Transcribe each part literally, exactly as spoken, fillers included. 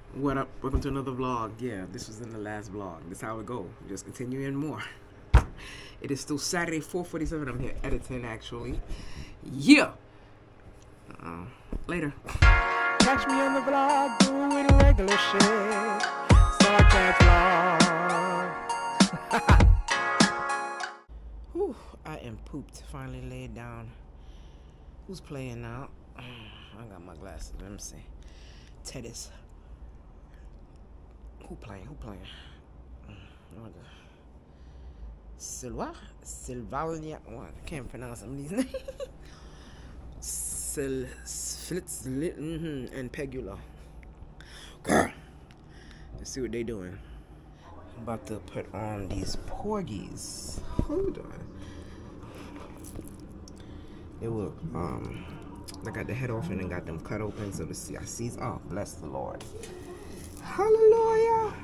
What up? Welcome to another vlog. Yeah, this was in the last vlog. This is how it go. We just continue in more. It is still Saturday, four forty-seven. I'm here editing, actually. Yeah. Uh, later. Catch me on the vlog doing regular shit, so I can't vlog. Whew, I am pooped. Finally laid down. Who's playing now? I got my glasses. Let me see. Tennis. Who playing? Who playing? Oh, Silva? Silvania? Oh, I can't pronounce some of these names. Sil, Slitz, mm-hmm, and Pegula. Girl. Let's see what they doing. I'm about to put on these porgies. Hold on. They will, um, I got the head off and then got them cut open so the see I see. Oh, bless the Lord. Hallelujah.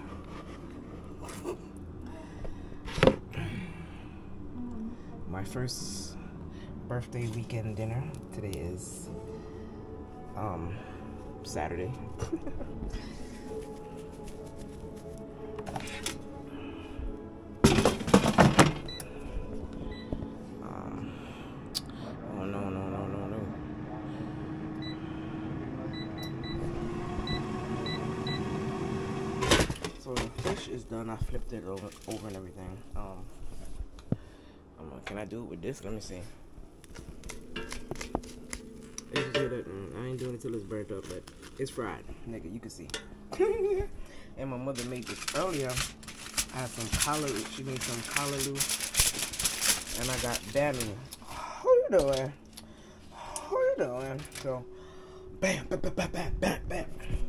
My first birthday weekend dinner. Today is um Saturday. um, oh no no no no no. So the fish is done. I flipped it over, over and everything. Um, um, can I do it with this? Let me see. It's good. At, mm, I ain't doing it till it's burnt up, but it's fried, nigga. You can see. And my mother made this earlier. I had some callaloo. She made some callaloo, and I got bammy. How you doing? How you doing? So, bam, bam, bam, bam, bam, bam.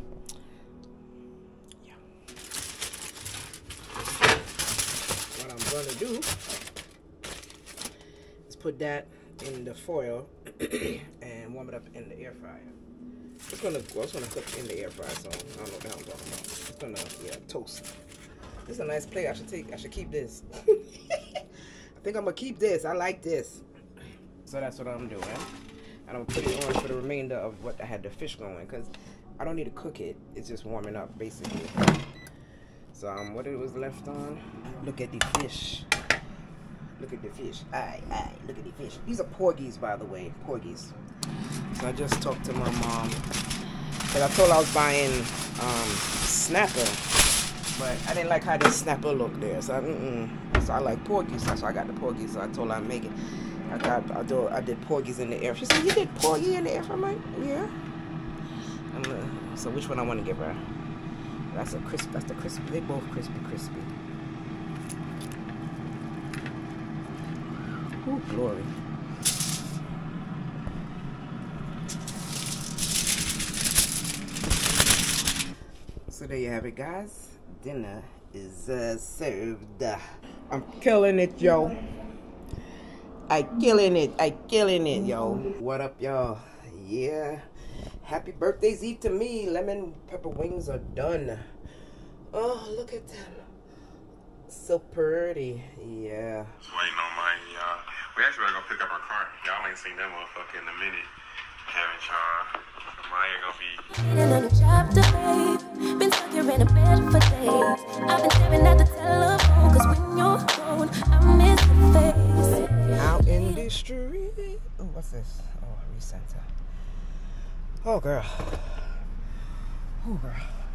Gonna do is put that in the foil and warm it up in the air fryer. It's gonna, well, it's gonna cook in the air fryer, so I don't know what the hell I'm talking about. It's gonna, yeah, toast. This is a nice plate. I should take. I should keep this. I think I'm gonna keep this. I like this. So that's what I'm doing. And I'm gonna put it on for the remainder of what I had the fish going, because I don't need to cook it. It's just warming up, basically. So um, what it was left on. Look at the fish. Look at the fish. Aye, aye, look at the fish. These are porgies, by the way, porgies. So I just talked to my mom, because I told her I was buying um, snapper, but I didn't like how the snapper looked there. So I, mm-mm. so I like porgies, so I got the porgies. So I told her I'd make it. I got, I do, I did porgies in the air. She said, "You did porgy in the air?" I'm like, "Yeah." I'm, uh, so which one I want to give her? That's a crisp. That's the crispy. They both crispy, crispy. Ooh, glory. So there you have it, guys. Dinner is uh, served. I'm killing it, yo. I killing it. I killing it, yo. What up, y'all? Yeah. Happy birthday's Eve to me. Lemon pepper wings are done. Oh, look at them. So pretty. Yeah. Just waiting on mine, y'all. We actually gotta go pick up our car. Y'all ain't seen that motherfucker in a minute. Haven't y'all? Mine gonna be. Waiting on a job to pay. Been stuck here in a bed for days. I've been staring at the telephone, cause when you're gone, I miss your face. Out in the street. Oh, what's this? Oh, recenter. Oh, girl. Oh, girl.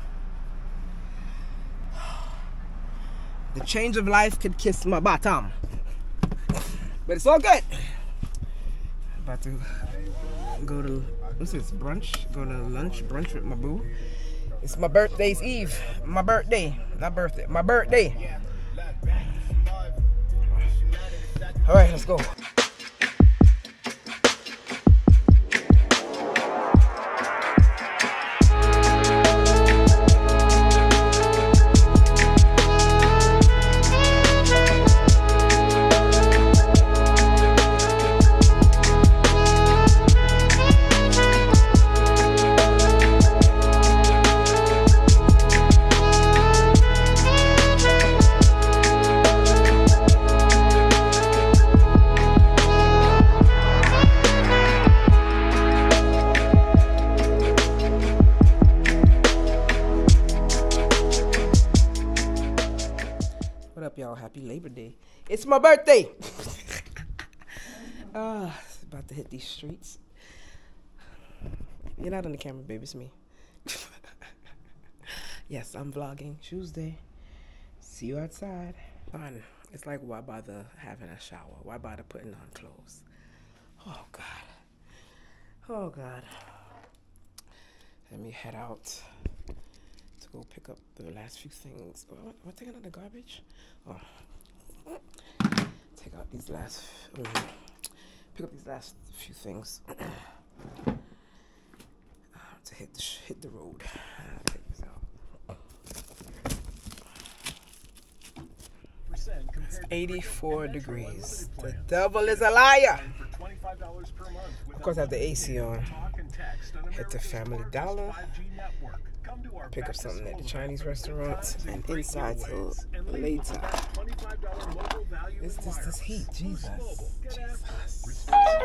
The change of life could kiss my bottom. But it's all good. About to go to, what's this, brunch? Go to lunch, brunch with my boo. It's my birthday's eve. My birthday. Not birthday. My birthday. All right, let's go. up, y'all? Happy Labor Day. It's my birthday. Ah, uh, about to hit these streets. You're not on the camera, baby. It's me. Yes, I'm vlogging. Tuesday. See you outside. Fun. It's like, why bother having a shower? Why bother putting on clothes? Oh, God. Oh, God. Let me head out to go pick up the last few things. Oh, am I taking out the garbage? Oh. Take out these last... Um, pick up these last few things. uh, to hit the, hit the road. Uh, take this out. It's eighty-four degrees. The devil is a liar. Of course, I have the A C on. Head to Family Dollar. Pick up something at the Chinese restaurant. And inside till later. It's just this heat. Jesus. Jesus.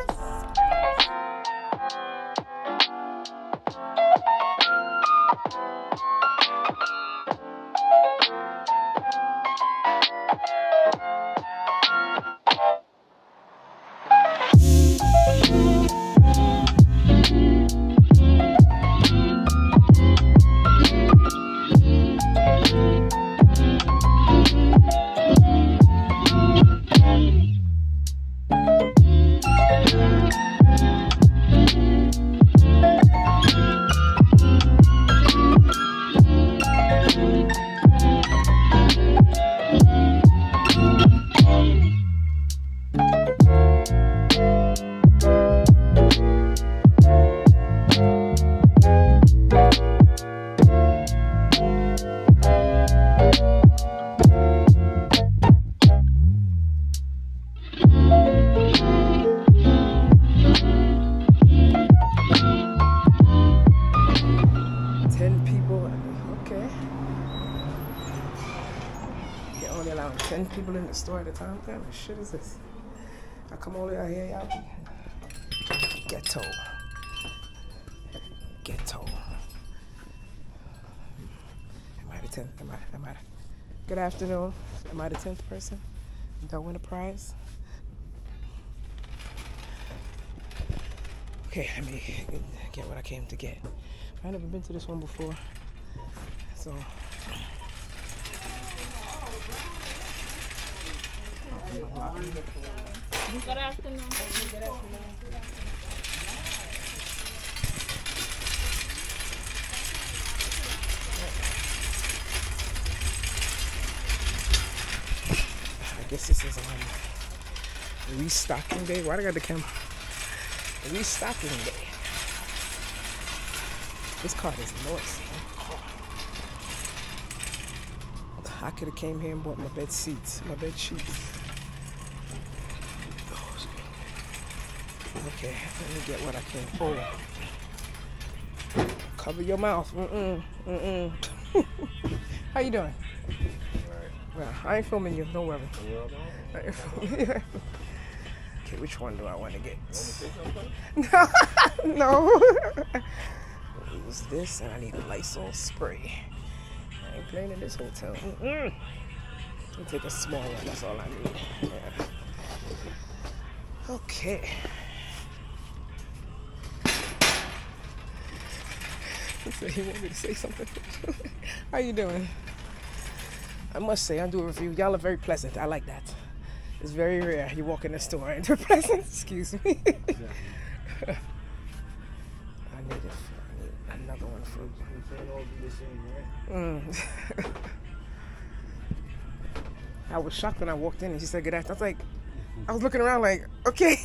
ten people in the store at a time. What kind of shit is this? I come all the way out here, y'all. Ghetto. Ghetto. Am I the tenth? Am I, am I the... Good afternoon. Am I the tenth person? Do I win a prize? Okay, let me get what I came to get. I've never been to this one before. So... Good afternoon. I guess this is um, restocking day. Why do I got the camera? Restocking day. This card is noisy. I could have came here and bought my bed seats, my bed sheets. Okay, let me get what I can. Oh, cover your mouth. Mm-mm, mm-mm. How you doing? Right. Well, I ain't filming you. Don't worry. I ain't filming you. Okay, which one do I want to get? No, no. Use this, and I need a Lysol spray. I ain't playing in this hotel. Mm-mm. I'll take a small one. That's all I need. Yeah. Okay. He said he wanted me to say something. How you doing? I must say, I do a review. Y'all are very pleasant. I like that. It's very rare you walk in the store and they're pleasant. Excuse me. I need it. I need another one for mm. I was shocked when I walked in and she said good afternoon. I was like, I was looking around like, okay.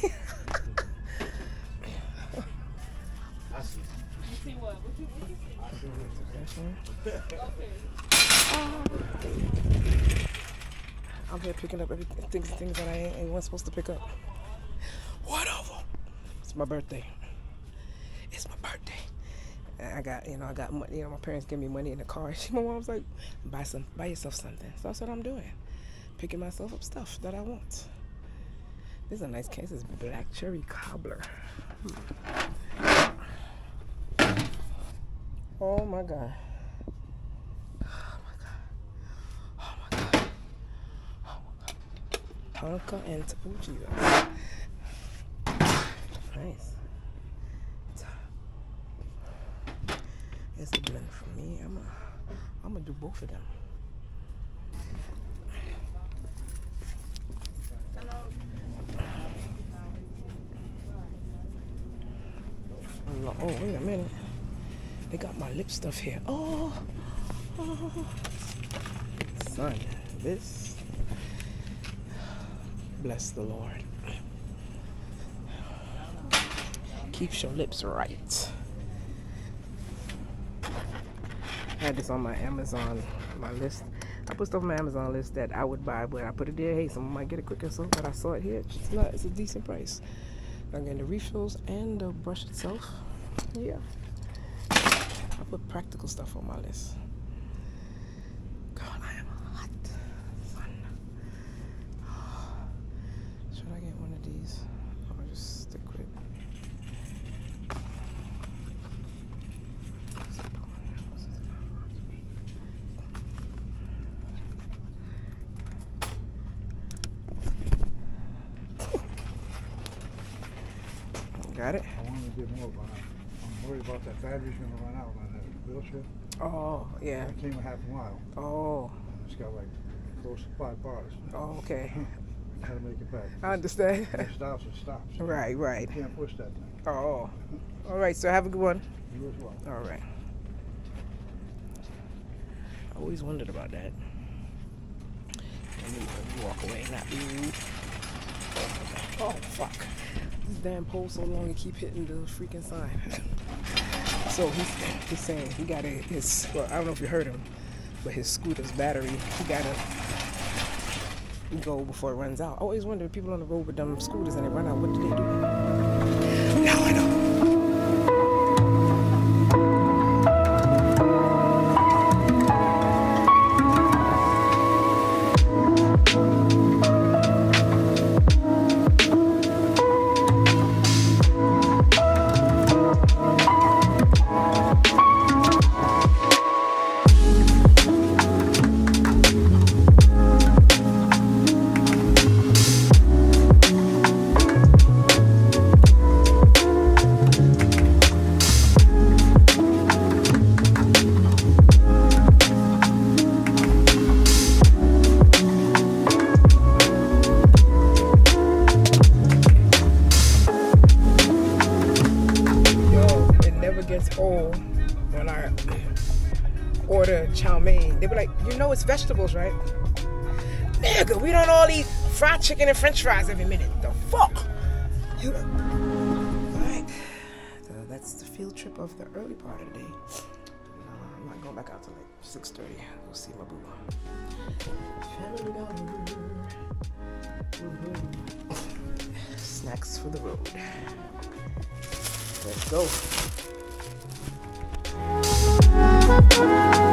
I'm here picking up everything, things, things that I ain't, ain't wasn't supposed to pick up. Whatever. It's my birthday. It's my birthday. And I got, you know, I got money. You know, my parents gave me money in the car. My mom was like, buy some, buy yourself something. So that's what I'm doing. Picking myself up stuff that I want. This is a nice case. It's black cherry cobbler. Hmm. Oh my God. Oh my God. Oh my God. Tonka and Tabuchi. Nice. It's the blend for me. I'm gonna, I'm gonna do both of them. Oh, wait a minute. They got my lip stuff here. Oh, oh. Son, this. Bless the Lord. Keeps your lips right. I had this on my Amazon, my list. I put stuff on my Amazon list that I would buy, but I put it there. Hey, someone might get it quicker, so but I saw it here. It's not. It's a decent price. I'm getting the refills and the brush itself. Yeah. I put practical stuff on my list. God, I am hot. Son. Should I get one of these? Or just stick with it? Got it? I wanted to get more, but I'm worried about that battery's going to run out on that wheelchair. Oh, yeah. It came a half a mile. Oh. And it's got like close to five bars. Oh, okay. I had to make it back. I understand. If it stops, it stops. Right, right. You can't push that thing. Oh. All right, so have a good one. You as well. All right. I always wondered about that. Let me, let me walk away, not be rude. Oh, fuck. This damn pole so long and keep hitting the freaking sign. So he's, he's saying he got a, his, well, I don't know if you heard him, but his scooter's battery, he got to go before it runs out. I always wonder if people on the road with them scooters and they run out, what do they do? Now I know. Old when I order chow mein. They be like, you know it's vegetables, right? Nigga, we don't all eat fried chicken and french fries every minute. The fuck? Alright. So that's the field trip of the early part of the day. Uh, I'm not going back out till like six thirty. Go see my boo. Family dollar. Mm-hmm. Snacks for the road. Let's go. Thank you.